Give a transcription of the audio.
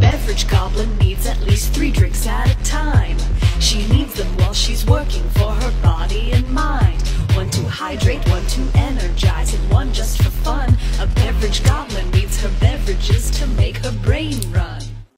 beverage goblin needs at least 3 drinks at a time. She needs them while she's working for her body and mind. 1 to hydrate, 1 to energize, and 1 just for fun. A beverage goblin